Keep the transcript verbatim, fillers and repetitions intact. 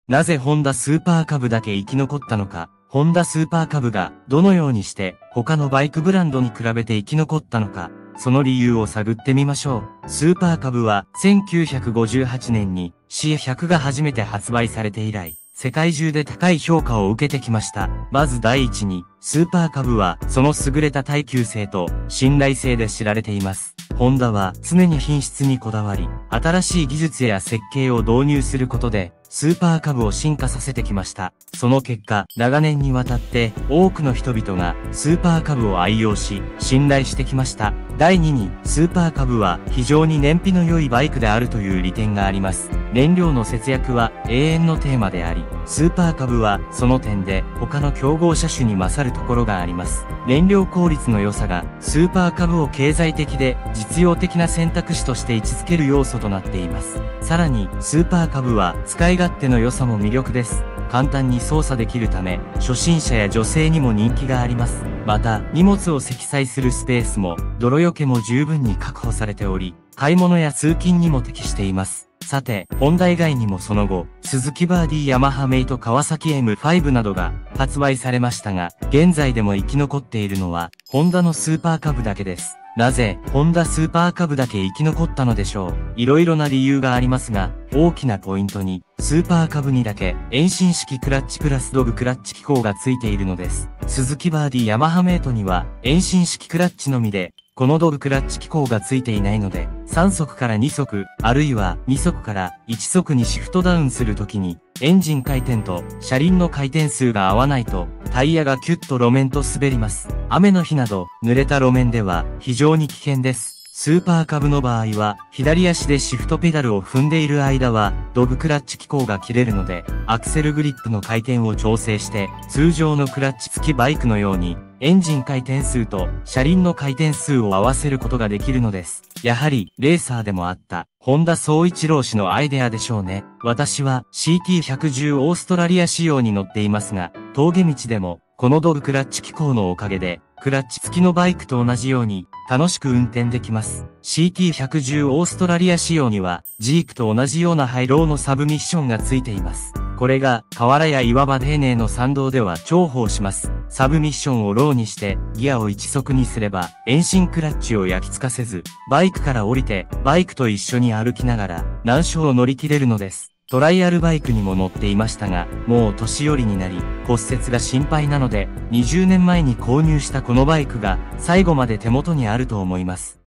なぜホンダスーパーカブだけ生き残ったのか、ホンダスーパーカブがどのようにして他のバイクブランドに比べて生き残ったのか、その理由を探ってみましょう。スーパーカブはせんきゅうひゃくごじゅうはちねんに シーひゃく が初めて発売されて以来、世界中で高い評価を受けてきました。まず第一に、スーパーカブはその優れた耐久性と信頼性で知られています。ホンダは常に品質にこだわり、新しい技術や設計を導入することで、スーパーカブを進化させてきました。その結果、長年にわたって多くの人々がスーパーカブを愛用し、信頼してきました。第二に、スーパーカブは非常に燃費の良いバイクであるという利点があります。燃料の節約は永遠のテーマであり、スーパーカブはその点で他の競合車種に勝るところがあります。燃料効率の良さがスーパーカブを経済的で実用的な選択肢として位置づける要素となっています。さらに、スーパーカブは使い勝手の良さも魅力です。簡単に操作できるため、初心者や女性にも人気があります。また、荷物を積載するスペースも、泥除けも十分に確保されており、買い物や通勤にも適しています。さて、ホンダ以外にもその後、スズキバーディ、ヤマハメイト、川崎 エムファイブ などが発売されましたが、現在でも生き残っているのは、ホンダのスーパーカブだけです。なぜ、ホンダスーパーカブだけ生き残ったのでしょう。いろいろな理由がありますが、大きなポイントに、スーパーカブにだけ、遠心式クラッチプラスドブクラッチ機構がついているのです。スズキバーディ、ヤマハメイトには、遠心式クラッチのみで、このドブクラッチ機構がついていないので、さん速からに速、あるいはに速からいち速にシフトダウンするときに、エンジン回転と車輪の回転数が合わないと、タイヤがキュッと路面と滑ります。雨の日など、濡れた路面では非常に危険です。スーパーカブの場合は、左足でシフトペダルを踏んでいる間は、ドブクラッチ機構が切れるので、アクセルグリップの回転を調整して、通常のクラッチ付きバイクのように、エンジン回転数と車輪の回転数を合わせることができるのです。やはり、レーサーでもあった、本田宗一郎氏のアイデアでしょうね。私は シーティーひゃくじゅう オーストラリア仕様に乗っていますが、峠道でも、このドブクラッチ機構のおかげで、クラッチ付きのバイクと同じように、楽しく運転できます。シーティーひゃくじゅう オーストラリア仕様には、ジークと同じようなハイローのサブミッションがついています。これが、河原や岩場丁寧の山道では重宝します。サブミッションをローにして、ギアをいち速にすれば、遠心クラッチを焼き付かせず、バイクから降りて、バイクと一緒に歩きながら、難所を乗り切れるのです。トライアルバイクにも乗っていましたが、もう年寄りになり、骨折が心配なので、にじゅうねんまえに購入したこのバイクが、最後まで手元にあると思います。